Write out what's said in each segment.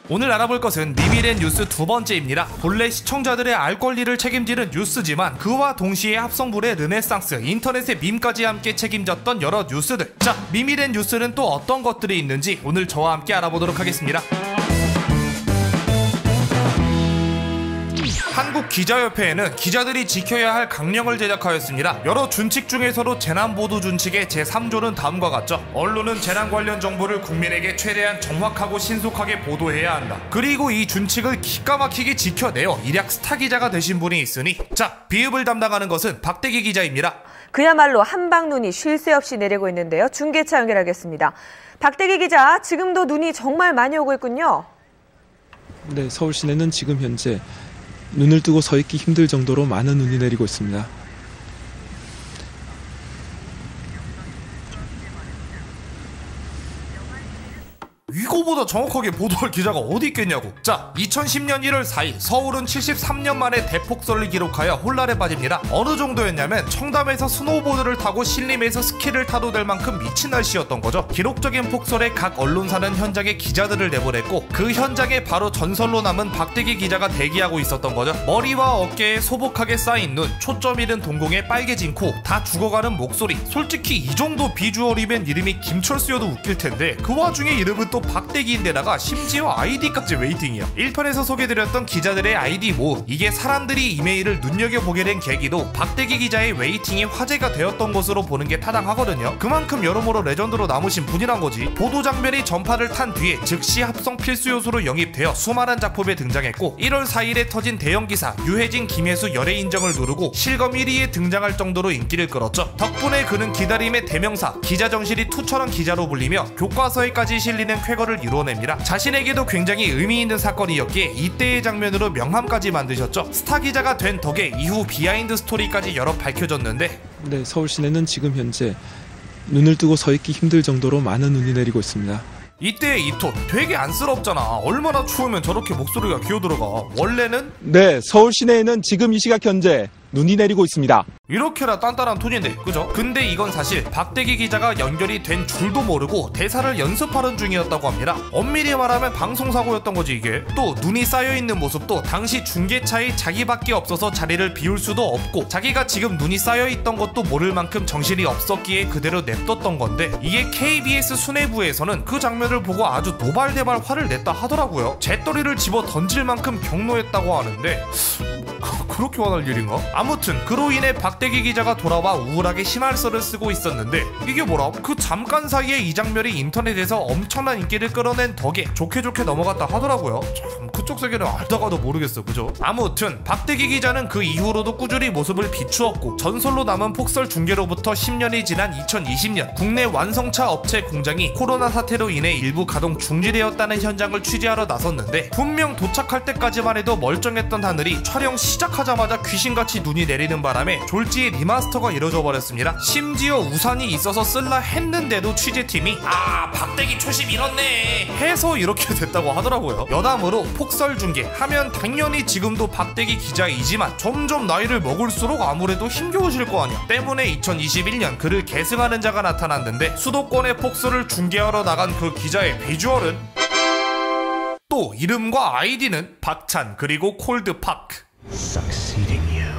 오늘 알아볼 것은 미미랜 뉴스 두 번째입니다. 본래 시청자들의 알 권리를 책임지는 뉴스지만 그와 동시에 합성물의 르네상스, 인터넷의 밈까지 함께 책임졌던 여러 뉴스들. 자, 미미랜 뉴스는 또 어떤 것들이 있는지 오늘 저와 함께 알아보도록 하겠습니다. 한국기자협회에는 기자들이 지켜야 할 강령을 제작하였습니다. 여러 준칙 중에서도 재난보도 준칙의 제3조는 다음과 같죠. 언론은 재난 관련 정보를 국민에게 최대한 정확하고 신속하게 보도해야 한다. 그리고 이 준칙을 기가 막히게 지켜내어 일약 스타 기자가 되신 분이 있으니, 자, 비읍을 담당하는 것은 박대기 기자입니다. 그야말로 한방 눈이 쉴 새 없이 내리고 있는데요. 중계차 연결하겠습니다. 박대기 기자, 지금도 눈이 정말 많이 오고 있군요. 네, 서울 시내는 지금 현재 눈을 뜨고 서 있기 힘들 정도로 많은 눈이 내리고 있습니다. 이거보다 정확하게 보도할 기자가 어디 있겠냐고. 자, 2010년 1월 4일 서울은 73년 만에 대폭설을 기록하여 혼란에 빠집니다. 어느 정도였냐면 청담에서 스노우보드를 타고 신림에서 스키를 타도 될 만큼 미친 날씨였던 거죠. 기록적인 폭설에 각 언론사는 현장에 기자들을 내보냈고 그 현장에 바로 전설로 남은 박대기 기자가 대기하고 있었던 거죠. 머리와 어깨에 소복하게 쌓인 눈, 초점 잃은 동공에 빨개진 코, 다 죽어가는 목소리. 솔직히 이 정도 비주얼이면 이름이 김철수여도 웃길 텐데 그 와중에 이름은 또 박대기인데다가 심지어 아이디까지 웨이팅이야. 1편에서 소개드렸던 기자들의 아이디 모음, 이게 사람들이 이메일을 눈여겨보게 된 계기도 박대기 기자의 웨이팅이 화제가 되었던 것으로 보는 게 타당하거든요. 그만큼 여러모로 레전드로 남으신 분이란 거지. 보도 장면이 전파를 탄 뒤에 즉시 합성 필수 요소로 영입되어 수많은 작품에 등장했고 1월 4일에 터진 대형기사 유해진, 김혜수 열애 인정을 누르고 실검 1위에 등장할 정도로 인기를 끌었죠. 덕분에 그는 기다림의 대명사, 기자정실이 투철한 기자로 불리며 교과서에까지 실리는 쾌거를 이루어냅니다. 자신에게도 굉장히 의미 있는 사건이었기에 이때의 장면으로 명함까지 만드셨죠. 스타 기자가 된 덕에 이후 비하인드 스토리까지 여러 밝혀졌는데, 네, 서울 시내는 지금 현재 눈을 뜨고 서 있기 힘들 정도로 많은 눈이 내리고 있습니다. 이때의 이 톤 되게 안쓰럽잖아. 얼마나 추우면 저렇게 목소리가 기어들어가. 원래는 네, 서울 시내에는 지금 이 시각 현재 눈이 내리고 있습니다. 이렇게나 단단한 톤인데, 그죠? 근데 이건 사실 박대기 기자가 연결이 된 줄도 모르고 대사를 연습하는 중이었다고 합니다. 엄밀히 말하면 방송사고였던 거지 이게. 또 눈이 쌓여있는 모습도 당시 중계차에 자기밖에 없어서 자리를 비울 수도 없고 자기가 지금 눈이 쌓여있던 것도 모를 만큼 정신이 없었기에 그대로 냅뒀던 건데, 이게 KBS 수뇌부에서는 그 장면을 보고 아주 노발대발 화를 냈다 하더라고요. 재떨이를 집어 던질 만큼 경로했다고 하는데 그렇게 화날 일인가? 아무튼 그로 인해 박대기 기자가 돌아와 우울하게 심할서를 쓰고 있었는데, 이게 뭐라? 그 잠깐 사이에 이 장면이 인터넷에서 엄청난 인기를 끌어낸 덕에 좋게 넘어갔다 하더라고요. 참, 그쪽 세계는 알다가도 모르겠어, 그죠? 아무튼 박대기 기자는 그 이후로도 꾸준히 모습을 비추었고 전설로 남은 폭설 중계로부터 10년이 지난 2020년 국내 완성차 업체 공장이 코로나 사태로 인해 일부 가동 중지되었다는 현장을 취재하러 나섰는데, 분명 도착할 때까지만 해도 멀쩡했던 하늘이 촬영 시작하자마자 귀신같이 눈이 내리는 바람에 졸지에 리마스터가 이뤄져 버렸습니다. 심지어 우산이 있어서 쓸라 했는데도 취재팀이 박대기 초심 잃었네 해서 이렇게 됐다고 하더라고요. 여담으로 폭설 중계 하면 당연히 지금도 박대기 기자이지만 점점 나이를 먹을수록 아무래도 힘겨우실 거 아니야. 때문에 2021년 그를 계승하는 자가 나타났는데, 수도권의 폭설을 중계하러 나간 그 기자의 비주얼은 또 이름과 아이디는 박찬 그리고 콜드파크. Succeeding you,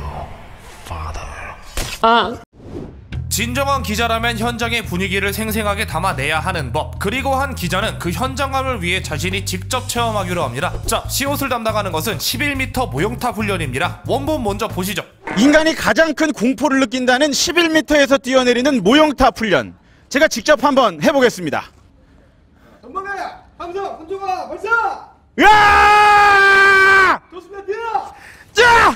father. 진정한 기자라면 현장의 분위기를 생생하게 담아내야 하는 법. 그리고 한 기자는 그 현장감을 위해 자신이 직접 체험하기로 합니다. 자, 시옷을 담당하는 것은 11m 모형탑 훈련입니다. 원본 먼저 보시죠. 인간이 가장 큰 공포를 느낀다는 11m에서 뛰어내리는 모형탑 훈련, 제가 직접 한번 해보겠습니다. 전방에 함성 혼종아 발사! 으아! 좋습니다, 뛰어! 자!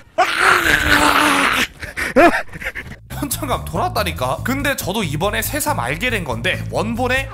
현장감 돌았다니까. 근데 저도 이번에 새삼 알게 된 건데, 원본에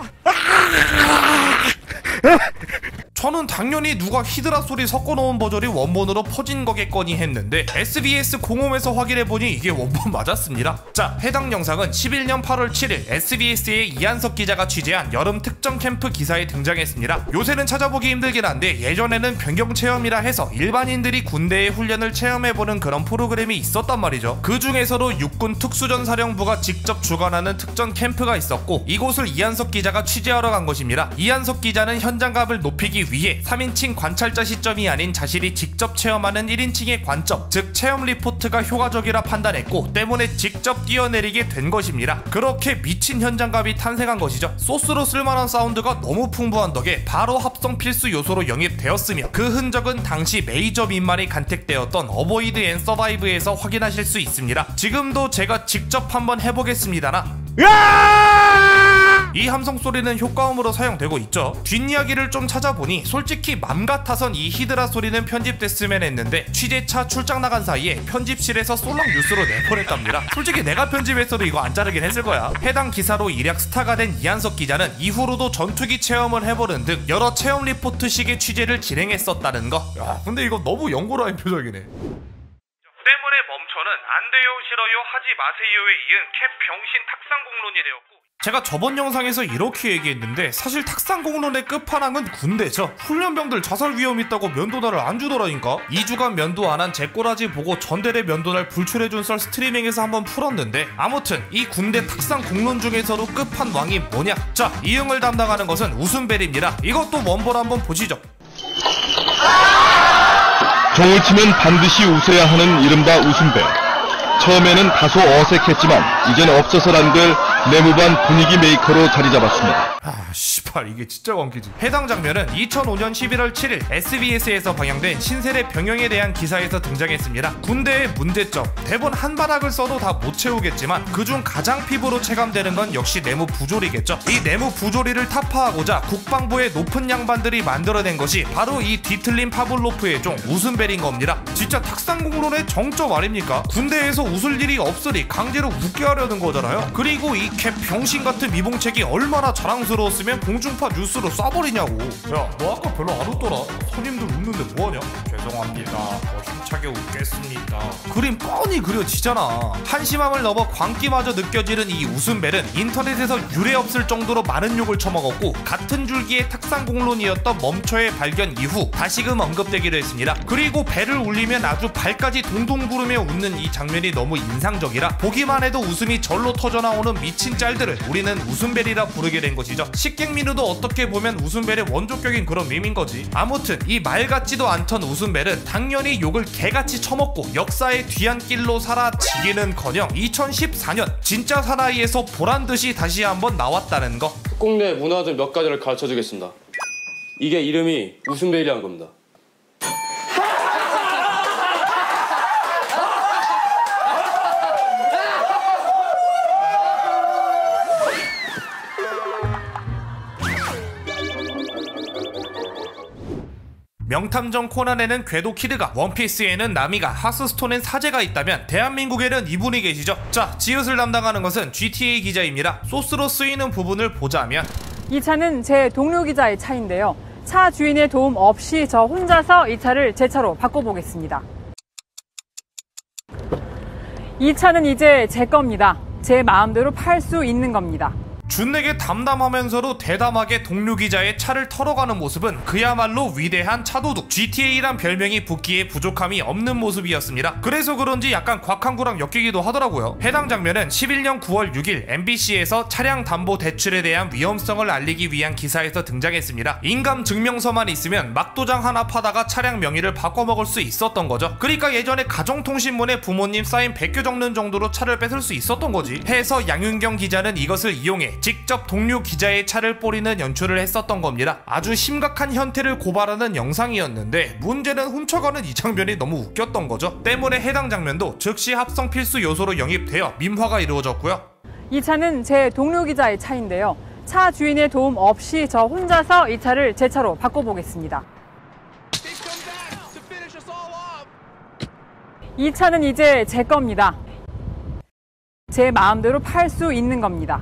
저는 당연히 누가 히드라 소리 섞어놓은 버전이 원본으로 퍼진 거겠거니 했는데 SBS 공홈에서 확인해보니 이게 원본 맞았습니다. 자, 해당 영상은 11년 8월 7일 SBS의 이한석 기자가 취재한 여름 특정 캠프 기사에 등장했습니다. 요새는 찾아보기 힘들긴 한데 예전에는 변경 체험이라 해서 일반인들이 군대의 훈련을 체험해보는 그런 프로그램이 있었단 말이죠. 그 중에서도 육군 특수전사령부가 직접 주관하는 특전 캠프가 있었고, 이곳을 이한석 기자가 취재하러 간 것입니다. 이한석 기자는 현장감을 높이기 위해 3인칭 관찰자 시점이 아닌 자신이 직접 체험하는 1인칭의 관점, 즉 체험 리포트가 효과적이라 판단했고 때문에 직접 뛰어내리게 된 것입니다. 그렇게 미친 현장감이 탄생한 것이죠. 소스로 쓸만한 사운드가 너무 풍부한 덕에 바로 합성 필수 요소로 영입되었으며 그 흔적은 당시 메이저 밈만이 간택되었던 어보이드 앤 서바이브에서 확인하실 수 있습니다. 지금도 제가 직접 한번 해보겠습니다나. 이 함성 소리는 효과음으로 사용되고 있죠. 뒷이야기를 좀 찾아보니 솔직히 맘 같아선 이 히드라 소리는 편집됐으면 했는데 취재차 출장 나간 사이에 편집실에서 쏠랑 뉴스로 내보냈답니다. 솔직히 내가 편집했어도 이거 안 자르긴 했을 거야. 해당 기사로 일약 스타가 된 이한석 기자는 이후로도 전투기 체험을 해보는 등 여러 체험 리포트식의 취재를 진행했었다는 거. 야, 근데 이거 너무 연고라인 표정이네. 때문에 멈춰는 안 돼요 싫어요 하지 마세요에 이은 캡 병신 탁상 공론이 되었고, 제가 저번 영상에서 이렇게 얘기했는데 사실 탁상 공론의 끝판왕은 군대죠. 훈련병들 자살 위험 있다고 면도날을 안 주더라니까. 2주간 면도 안 한 제 꼬라지 보고 전대래 면도날 불출해준 썰 스트리밍에서 한번 풀었는데, 아무튼 이 군대 탁상 공론 중에서도 끝판왕이 뭐냐. 자, 이응을 담당하는 것은 웃음벨입니다. 이것도 원본 한번 보시죠. 종을 치면 반드시 웃어야 하는 이른바 웃음벨. 처음에는 다소 어색했지만 이제는 없어서란 걸 내무반 분위기 메이커로 자리 잡았습니다. 씨발 이게 진짜 광기지. 해당 장면은 2005년 11월 7일 SBS에서 방영된 신세대 병영에 대한 기사에서 등장했습니다. 군대의 문제점, 대본 한 바닥을 써도 다 못 채우겠지만 그중 가장 피부로 체감되는 건 역시 내무 부조리겠죠. 이 내무 부조리를 타파하고자 국방부의 높은 양반들이 만들어낸 것이 바로 이 뒤틀린 파블로프의 종 웃음벨인 겁니다. 진짜 탁상공론의 정점 아닙니까? 군대에서 웃을 일이 없으니 강제로 웃게 하려는 거잖아요. 그리고 이 캡 병신 같은 미봉책이 얼마나 자랑스러웠으면 공중파 뉴스로 쏴버리냐고. 야, 너 아까 별로 안 웃더라. 손님들 웃는데 뭐하냐? 죄송합니다. 더 힘차게 웃겠습니다. 그림 뻔히 그려지잖아. 한심함을 넘어 광기마저 느껴지는 이 웃음벨은 인터넷에서 유례 없을 정도로 많은 욕을 처먹었고, 같은 줄기의 탁상공론이었던 멈춰의 발견 이후 다시금 언급되기도 했습니다. 그리고 벨을 울리면 아주 발까지 동동 구르며 웃는 이 장면이 너무 인상적이라 보기만 해도 웃음이 절로 터져나오는 미친 짤들을 우리는 웃음벨이라 부르게 된 것이죠. 식객민우도 어떻게 보면 웃음벨의 원조격인 그런 밈인 거지. 아무튼 이 말 같지도 않던 웃음벨은 당연히 욕을 개같이 처먹고 역사의 뒤안길로 사라지기는커녕 2014년 진짜 사나이에서 보란듯이 다시 한번 나왔다는 거. 특공대 문화들 몇 가지를 가르쳐주겠습니다. 이게 이름이 웃음벨이라는 겁니다. 명탐정 코난에는 궤도 키드가, 원피스에는 나미가, 하스스톤엔 사제가 있다면 대한민국에는 이분이 계시죠. 자, 지읒을 담당하는 것은 GTA 기자입니다. 소스로 쓰이는 부분을 보자면, 이 차는 제 동료 기자의 차인데요. 차 주인의 도움 없이 저 혼자서 이 차를 제 차로 바꿔보겠습니다. 이 차는 이제 제 겁니다. 제 마음대로 팔 수 있는 겁니다. 준내게 담담하면서도 대담하게 동료 기자의 차를 털어가는 모습은 그야말로 위대한 차도둑. GTA란 별명이 붙기에 부족함이 없는 모습이었습니다. 그래서 그런지 약간 곽한구랑 엮이기도 하더라고요. 해당 장면은 11년 9월 6일 MBC에서 차량 담보 대출에 대한 위험성을 알리기 위한 기사에서 등장했습니다. 인감 증명서만 있으면 막도장 하나 파다가 차량 명의를 바꿔먹을 수 있었던 거죠. 그러니까 예전에 가정통신문에 부모님 사인 100개 적는 정도로 차를 뺏을 수 있었던 거지. 해서 양윤경 기자는 이것을 이용해 직접 동료 기자의 차를 뿌리는 연출을 했었던 겁니다. 아주 심각한 현태를 고발하는 영상이었는데 문제는 훔쳐가는 이 장면이 너무 웃겼던 거죠. 때문에 해당 장면도 즉시 합성 필수 요소로 영입되어 밈화가 이루어졌고요. 이 차는 제 동료 기자의 차인데요. 차 주인의 도움 없이 저 혼자서 이 차를 제 차로 바꿔보겠습니다. 이 차는 이제 제 겁니다. 제 마음대로 팔 수 있는 겁니다.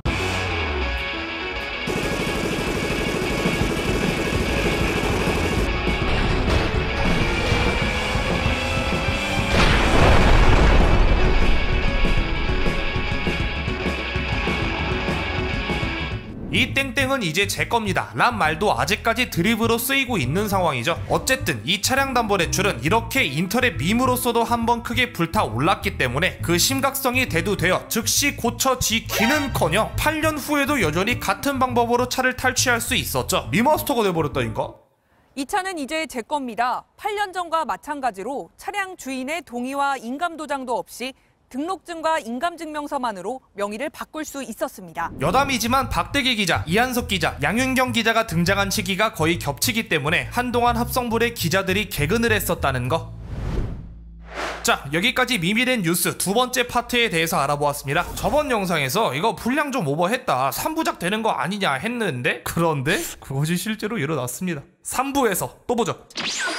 이 땡땡은 이제 제 겁니다 란 말도 아직까지 드립으로 쓰이고 있는 상황이죠. 어쨌든 이 차량 담보 대출은 이렇게 인터넷 밈으로서도 한번 크게 불타올랐기 때문에 그 심각성이 대두되어 즉시 고쳐지기는커녕 8년 후에도 여전히 같은 방법으로 차를 탈취할 수 있었죠. 리마스터가 돼버렸다니까. 이 차는 이제 제 겁니다. 8년 전과 마찬가지로 차량 주인의 동의와 인감도장도 없이 등록증과 인감증명서만으로 명의를 바꿀 수 있었습니다. 여담이지만 박대기 기자, 이한석 기자, 양윤경 기자가 등장한 시기가 거의 겹치기 때문에 한동안 합성물의 기자들이 개근을 했었다는 거. 자, 여기까지 미미된 뉴스 두 번째 파트에 대해서 알아보았습니다. 저번 영상에서 이거 분량 좀 오버했다, 3부작 되는 거 아니냐 했는데, 그런데 그것이 실제로 일어났습니다. 3부에서 또 보죠.